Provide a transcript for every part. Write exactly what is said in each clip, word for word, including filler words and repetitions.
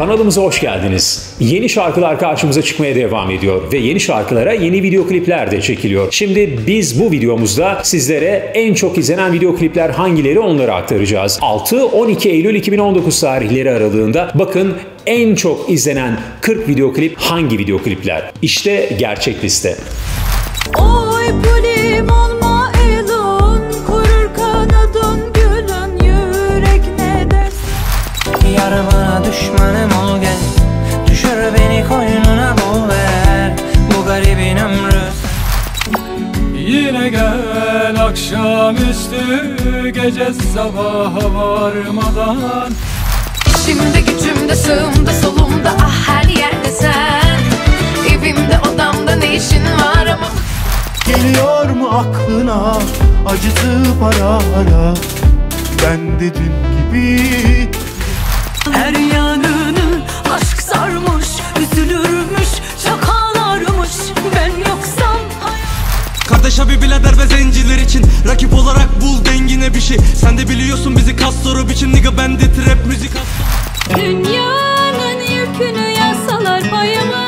Kanalımıza hoş geldiniz. Yeni şarkılar karşımıza çıkmaya devam ediyor ve yeni şarkılara yeni video klipler de çekiliyor. Şimdi biz bu videomuzda sizlere en çok izlenen video klipler hangileri onları aktaracağız. altı on iki Eylül iki bin on dokuz tarihleri aralığında bakın en çok izlenen kırk video klip hangi video klipler? İşte gerçek liste. Oy pulim olma elun, kurur kanadın gülün, yürek ne dersin? Yarıma düşmanım ol gel, düşür beni koynuna bul ver, bu garibin ömrü. Yine gel akşamüstü, gece sabaha varmadan. İşimde gücümde sağımda solumda, ah her yerde sen. Evimde odamda ne işin var ama. Geliyor mu aklına acıtıp ara ara, ben de dün gibi. Her yanını aşk sarmış, üzülürmüş, şakalarmış. Ben yoksam hayat. Kardeş abi birader ve zenciler için rakip olarak bul dengine bir şey. Sen de biliyorsun bizi kas soru biçim nigga, ben de trap müzik hasta. Dünyanın yükünü yasalar payıma,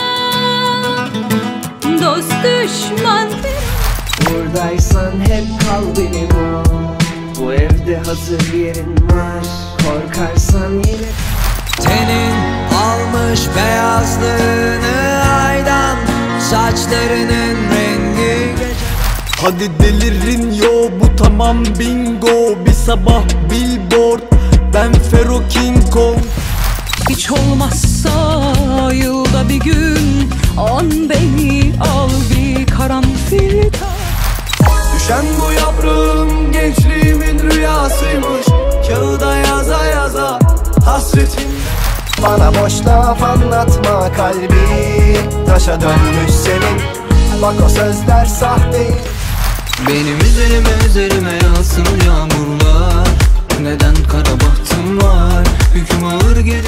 dost düşman bir. Buradaysan hep kal benim ol, bu evde hazır yerin var, korkarsan yine. Tenin almış beyazlığını aydan, saçlarının rengi gece. Hadi delirin yo, bu tamam bingo. Bir sabah billboard, ben Fero King Kong. Hiç olmazsa yılda bir gün an beni al bir karanfil. Düşen bu yaprağım gençliğimin rüyasıymış, kağıda yaza yaza hasretim. Bana boş laf anlatma, kalbi taşa dönmüş senin, bak o sözler sahte. Benim üzerime üzerime yağsın yağmurlar, neden kara bahtım var, hüküm ağır gelir.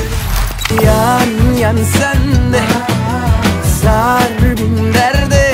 Yan yan sen de sar bin derde,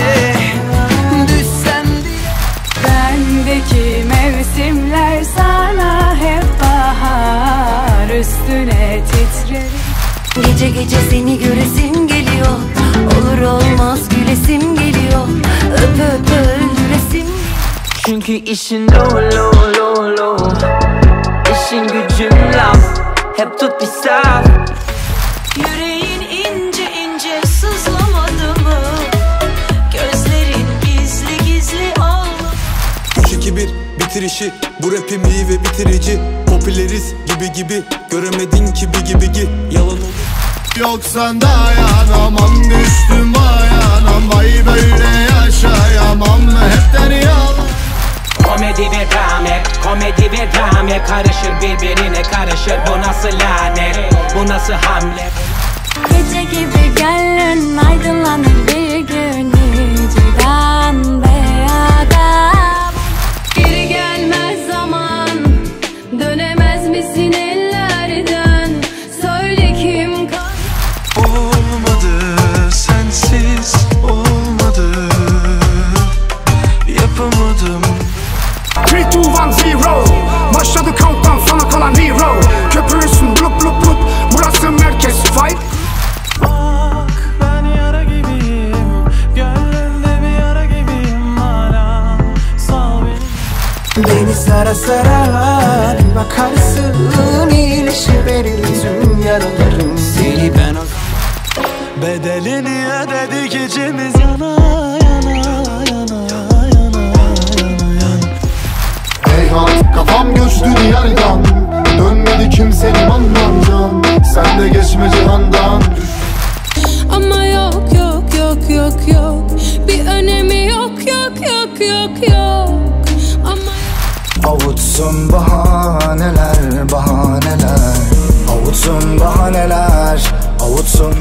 düşsen diye. Bendeki mevsimler sana hep bahar, üstüne titrerim. Gece gece seni göresim geliyor, olur olmaz gülesim geliyor, öp öp öldüresim. Çünkü işin lo lo lo lo, işin gücün laf, hep tut bir saf. Yüreğin ince ince sızlamadı mı? Gözlerin gizli gizli ağladı. üç iki bir bitirişi, bu rapim iyi ve bitirici. Popüleriz gibi gibi, göremedin ki bir gibi gi. Yalan olur. Yoksa dayanamam, düştüm ayağına, vay böyle yaşayamam, hepten yalan. Komedi ve drame, komedi ve drame karışır birbirine karışır, bu nasıl lanet, bu nasıl hamle? Gece gibi gelen aydınlanır bir gün, niciden beyada. Geri gelmez zaman, dönemez misin ellerden? Söyle kim kan? Olmadı sensiz, olmadı, yapamadım. üç, iki, bir, sıfır. Başladı countdown, sana kalan hero. Köpürürsün blup blup blup, burası merkez fight. Bak ben yara gibiyim, gönlümde bir yara gibiyim hala. Sal beni. Beni sara sara bir bakarsın, iyileşiverir tüm yaralarım. Seni ben o Bedelini ödedik içimiz yana yana yana yana yana. Eyhan kafam göçtü diyardan, dönmedi kimse limandan can. Sen de geçme cihandan. Ama yok yok yok yok yok, bir önemi yok yok yok yok yok. Ama Avutsun bahaneler bahaneler, avutsun bahaneler, avutsun.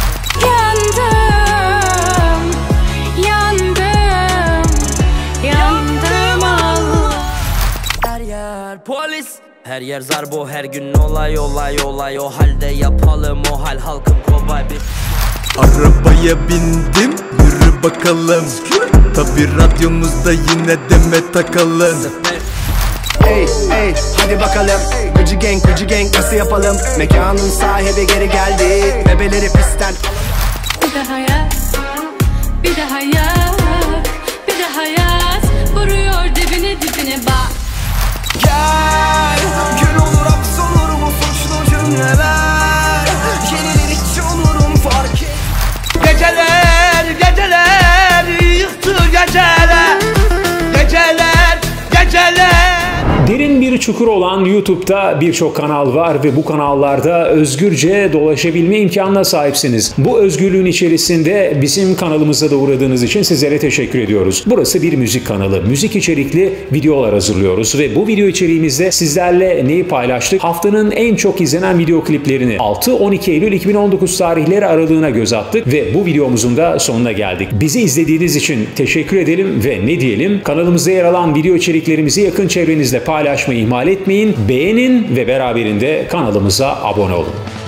yandım, yandım, yandım Allah. her yer polis, her yer zarbo, her gün olay olay olay. O halde yapalım o hal, halkım kobay bir. Arabaya bindim, yürü bakalım. Tabi radyomuzda yine deme takalım. Hey hey hadi bakalım, Gıcı gang gıcı gang nasıl yapalım? Mekanın sahibi geri geldi. Bebeleri pistten Bir daha yaz, bir daha yaz, bir daha yaz. Vuruyor dibine dibine bak. Gel, gün olur hapsolur bu suçlu cümleler. Yenilir hiç olurum fark et. Geceler, geceler yıktı geceler. Geceler, geceler. Derin bir çukur olan YouTube'da birçok kanal var ve bu kanallarda özgürce dolaşabilme imkanına sahipsiniz. Bu özgürlüğün içerisinde bizim kanalımıza da uğradığınız için sizlere teşekkür ediyoruz. Burası bir müzik kanalı. Müzik içerikli videolar hazırlıyoruz ve bu video içeriğimizde sizlerle neyi paylaştık? Haftanın en çok izlenen video kliplerini altı on iki Eylül iki bin on dokuz tarihleri aralığına göz attık ve bu videomuzun da sonuna geldik. Bizi izlediğiniz için teşekkür edelim ve ne diyelim? Kanalımızda yer alan video içeriklerimizi yakın çevrenizde paylaşmayı ihmal etmeyin. Beğenin ve beraberinde kanalımıza abone olun.